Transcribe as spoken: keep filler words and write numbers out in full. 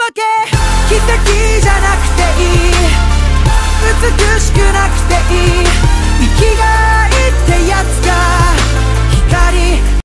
け奇跡じゃなくて